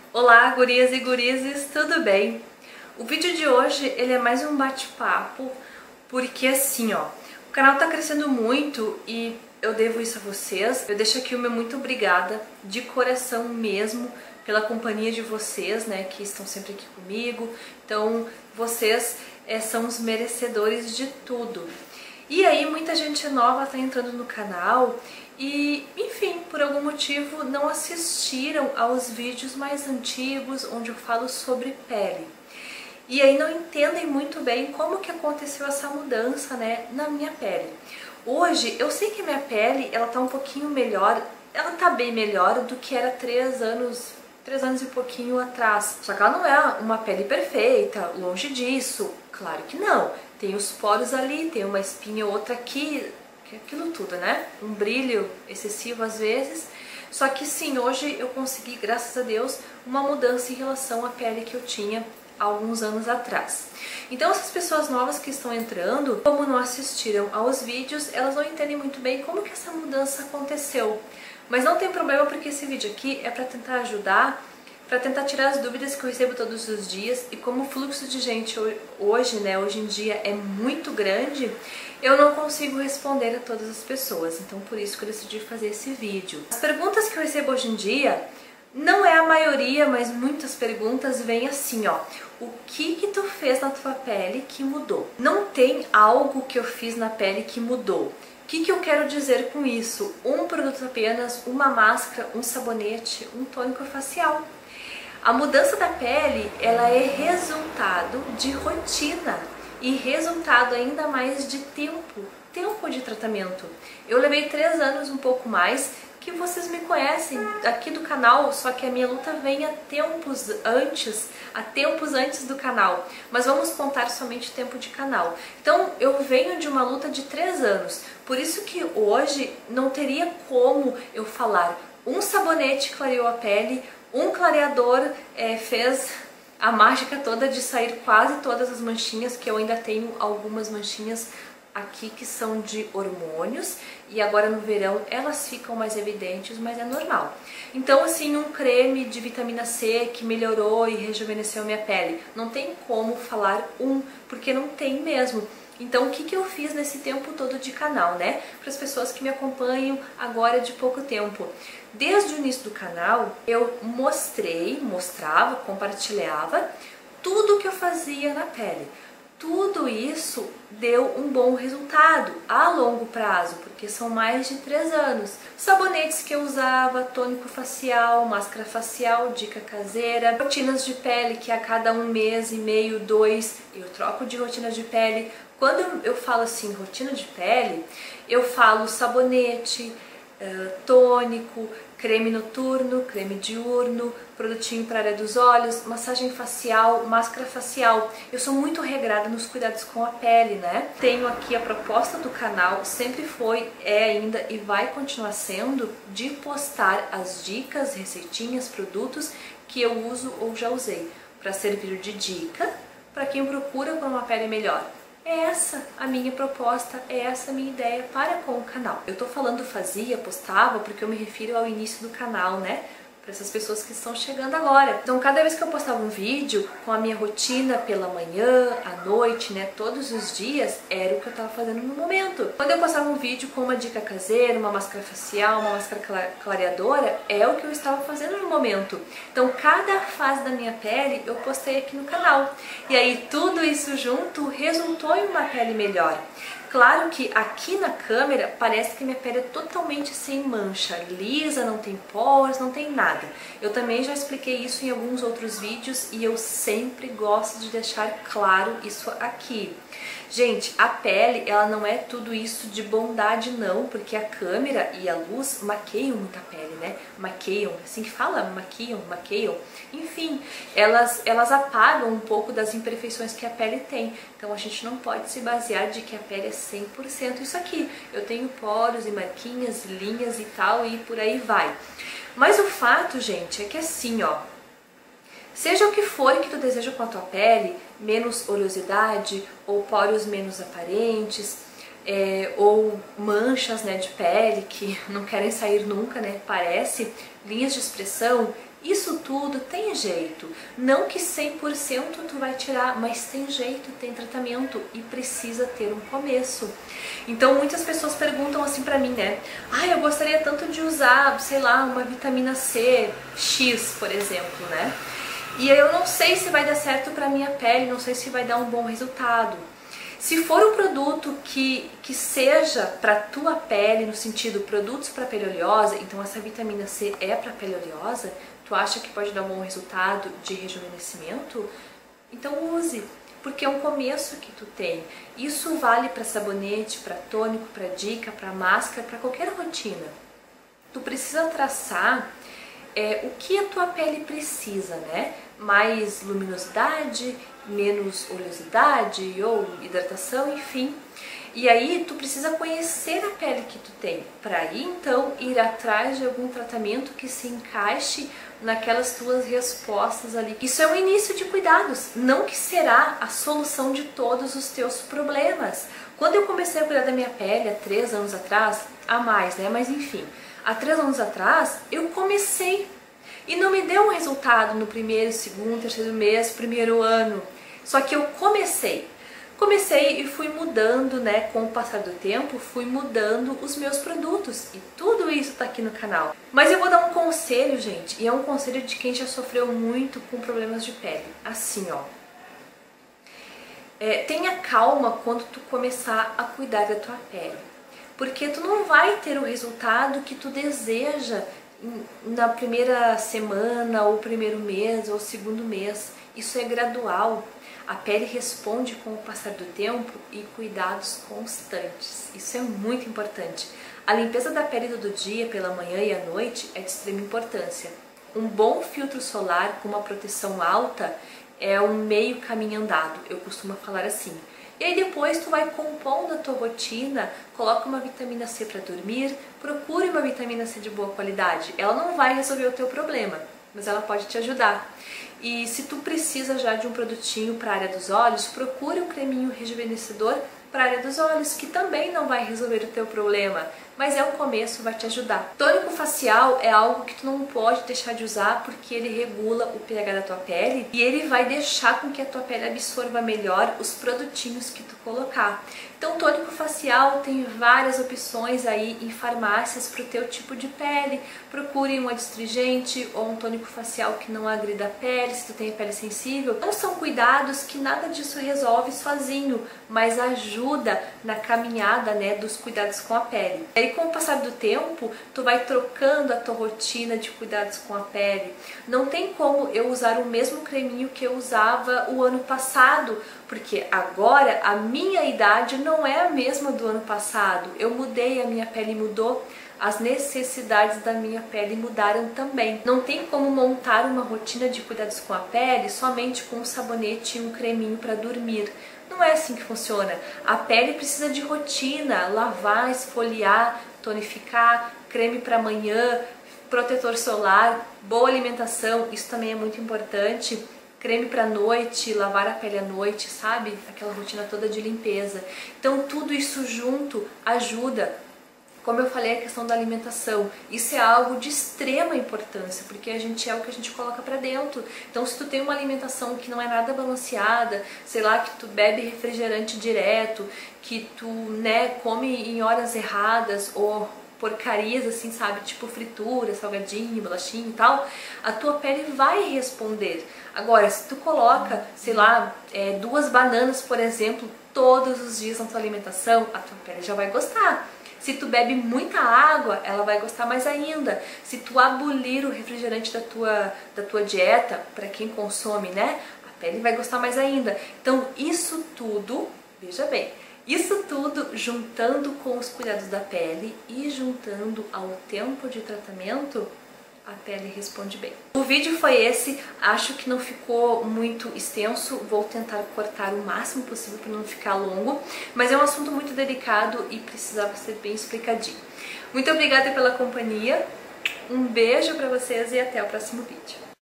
Olá, gurias e gurizes, tudo bem? O vídeo de hoje ele é mais um bate-papo, porque assim, ó, o canal tá crescendo muito e eu devo isso a vocês. Eu deixo aqui o meu muito obrigada, de coração mesmo, pela companhia de vocês, né, que estão sempre aqui comigo. Então, vocês são os merecedores de tudo. E aí, muita gente nova tá entrando no canal e, enfim, por algum motivo não assistiram aos vídeos mais antigos onde eu falo sobre pele. E aí não entendem muito bem como que aconteceu essa mudança, né, na minha pele. Hoje, eu sei que a minha pele, ela tá um pouquinho melhor, ela tá bem melhor do que era 3 anos e pouquinho atrás. Só que ela não é uma pele perfeita, longe disso, claro que não. Tem os poros ali, tem uma espinha ou outra aqui, que é aquilo tudo, né? Um brilho excessivo às vezes. Só que sim, hoje eu consegui, graças a Deus, uma mudança em relação à pele que eu tinha há alguns anos atrás. Então essas pessoas novas que estão entrando, como não assistiram aos vídeos, elas não entendem muito bem como que essa mudança aconteceu. Mas não tem problema, porque esse vídeo aqui é para tentar ajudar, para tentar tirar as dúvidas que eu recebo todos os dias. E como o fluxo de gente hoje em dia é muito grande, eu não consigo responder a todas as pessoas. Então por isso que eu decidi fazer esse vídeo. As perguntas que eu recebo hoje em dia, não é a maioria, mas muitas perguntas vêm assim, ó: o que tu fez na tua pele que mudou? Não tem algo que eu fiz na pele que mudou. O que eu quero dizer com isso? Um produto apenas, uma máscara, um sabonete, um tônico facial. A mudança da pele, ela é resultado de rotina e resultado ainda mais de tempo de tratamento. Eu levei 3 anos, um pouco mais, que vocês me conhecem aqui do canal, só que a minha luta vem há tempos antes do canal, mas vamos contar somente tempo de canal. Então eu venho de uma luta de 3 anos, por isso que hoje não teria como eu falar um sabonete clareou a pele, um clareador fez a mágica toda de sair quase todas as manchinhas, que eu ainda tenho algumas manchinhas aqui que são de hormônios, e agora no verão elas ficam mais evidentes, mas é normal. Então assim, um creme de vitamina C que melhorou e rejuvenesceu minha pele, não tem como falar porque não tem mesmo. Então o que eu fiz nesse tempo todo de canal, né? Para as pessoas que me acompanham agora de pouco tempo. Desde o início do canal eu mostrava, compartilhava tudo que eu fazia na pele. Tudo isso deu um bom resultado a longo prazo, porque são mais de 3 anos. Sabonetes que eu usava, tônico facial, máscara facial, dica caseira, rotinas de pele que a cada 1 mês e meio, 2, eu troco de rotina de pele. Quando eu falo assim, rotina de pele, eu falo sabonete, tônico, creme noturno, creme diurno, produtinho para a área dos olhos, massagem facial, máscara facial. Eu sou muito regrada nos cuidados com a pele, né? Tenho aqui a proposta do canal, sempre foi, é ainda e vai continuar sendo, de postar as dicas, receitinhas, produtos que eu uso ou já usei, para servir de dica para quem procura por uma pele melhor. É essa a minha proposta, é essa a minha ideia para com o canal. Eu tô falando fazia, postava, porque eu me refiro ao início do canal, né? Para essas pessoas que estão chegando agora. Então cada vez que eu postava um vídeo com a minha rotina pela manhã, à noite, né, todos os dias, era o que eu tava fazendo no momento. Quando eu postava um vídeo com uma dica caseira, uma máscara facial, uma máscara clareadora, é o que eu estava fazendo no momento. Então cada fase da minha pele eu postei aqui no canal. E aí tudo isso junto resultou em uma pele melhor. Claro que aqui na câmera parece que minha pele é totalmente sem mancha, lisa, não tem poros, não tem nada. Eu também já expliquei isso em alguns outros vídeos e eu sempre gosto de deixar claro isso aqui. Gente, a pele, ela não é tudo isso de bondade não, porque a câmera e a luz maqueiam muito a pele, né? Maqueiam, assim que fala? Maqueiam. Enfim, elas apagam um pouco das imperfeições que a pele tem. Então a gente não pode se basear de que a pele é 100% isso aqui. Eu tenho poros e marquinhas, linhas e tal, e por aí vai. Mas o fato, gente, é que assim, ó, seja o que for que tu deseja com a tua pele, menos oleosidade ou poros menos aparentes, ou manchas, né, de pele que não querem sair nunca, né, parece, linhas de expressão, isso tudo tem jeito. Não que 100% tu vai tirar, mas tem jeito, tem tratamento e precisa ter um começo. Então muitas pessoas perguntam assim pra mim, né, eu gostaria tanto de usar, sei lá, uma vitamina C X, por exemplo, né, e aí eu não sei se vai dar certo pra minha pele, não sei se vai dar um bom resultado. Se for um produto que seja para tua pele, no sentido produtos para pele oleosa, então essa vitamina C é para pele oleosa, tu acha que pode dar um bom resultado de rejuvenescimento? Então use, porque é um começo que tu tem. Isso vale para sabonete, para tônico, para dica, para máscara, para qualquer rotina. Tu precisa traçar o que a tua pele precisa, né? Mais luminosidade, menos oleosidade ou hidratação, enfim. E aí tu precisa conhecer a pele que tu tem, para aí então ir atrás de algum tratamento que se encaixe naquelas tuas respostas ali. Isso é o início de cuidados, não que será a solução de todos os teus problemas. Quando eu comecei a cuidar da minha pele há 3 anos atrás, a mais, né? Mas enfim, há 3 anos atrás eu comecei e não me deu um resultado no primeiro, segundo, terceiro mês, primeiro ano. Só que eu comecei e fui mudando, né, com o passar do tempo, fui mudando os meus produtos e tudo isso tá aqui no canal. Mas eu vou dar um conselho, gente, e é um conselho de quem já sofreu muito com problemas de pele. Assim, ó, tenha calma quando tu começar a cuidar da tua pele, porque tu não vai ter o resultado que tu deseja na primeira semana, ou primeiro mês, ou segundo mês. Isso é gradual. A pele responde com o passar do tempo e cuidados constantes. Isso é muito importante. A limpeza da pele todo dia, pela manhã e à noite, é de extrema importância. Um bom filtro solar com uma proteção alta é um meio caminho andado, eu costumo falar assim. E aí depois tu vai compondo a tua rotina, coloca uma vitamina C para dormir, procure uma vitamina C de boa qualidade. Ela não vai resolver o teu problema, mas ela pode te ajudar. E se tu precisa já de um produtinho para a área dos olhos, procure um creminho rejuvenescedor para a área dos olhos, que também não vai resolver o teu problema, mas é um começo, vai te ajudar. Tônico facial é algo que tu não pode deixar de usar porque ele regula o pH da tua pele e ele vai deixar com que a tua pele absorva melhor os produtinhos que tu colocar. Então, tônico facial tem várias opções aí em farmácias para o teu tipo de pele. Procure um adstringente ou um tônico facial que não agrida a pele, se tu tem a pele sensível. Não são cuidados que nada disso resolve sozinho, mas ajuda na caminhada, né, dos cuidados com a pele. E aí, com o passar do tempo, tu vai trocando a tua rotina de cuidados com a pele. Não tem como eu usar o mesmo creminho que eu usava o ano passado, porque agora a minha idade não é a mesma do ano passado. Eu mudei, a minha pele mudou, as necessidades da minha pele mudaram também. Não tem como montar uma rotina de cuidados com a pele somente com um sabonete e um creminho para dormir. Não é assim que funciona. A pele precisa de rotina, lavar, esfoliar, tonificar, creme para manhã, protetor solar, boa alimentação, isso também é muito importante. Creme para noite, lavar a pele à noite, sabe? Aquela rotina toda de limpeza. Então tudo isso junto ajuda. Como eu falei, a questão da alimentação, isso é algo de extrema importância, porque a gente é o que a gente coloca pra dentro. Então, se tu tem uma alimentação que não é nada balanceada, sei lá, que tu bebe refrigerante direto, que tu, né, come em horas erradas, ou porcarias assim, sabe, tipo fritura, salgadinho, bolachinho e tal, a tua pele vai responder. Agora, se tu coloca, sei lá, 2 bananas, por exemplo, todos os dias na tua alimentação, a tua pele já vai gostar. Se tu bebe muita água, ela vai gostar mais ainda. Se tu abolir o refrigerante da tua dieta, para quem consome, né, a pele vai gostar mais ainda. Então, isso tudo, veja bem, isso tudo juntando com os cuidados da pele e juntando ao tempo de tratamento, a pele responde bem. O vídeo foi esse, acho que não ficou muito extenso, vou tentar cortar o máximo possível para não ficar longo, mas é um assunto muito delicado e precisava ser bem explicadinho. Muito obrigada pela companhia, um beijo para vocês e até o próximo vídeo.